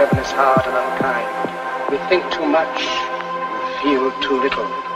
heaven is hard and unkind. We think too much and feel too little.